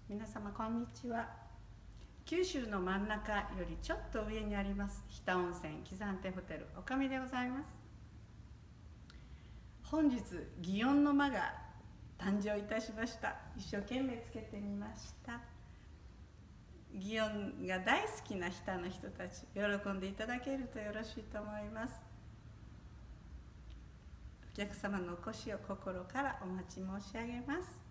皆様こんにちは。九州の真ん中よりちょっと上にあります日田温泉喜山亭ホテルおかみでございます。本日祇園の間が誕生いたしました。一生懸命つけてみました。祇園が大好きな日田の人たち、喜んでいただけるとよろしいと思います。お客様のお越しを心からお待ち申し上げます。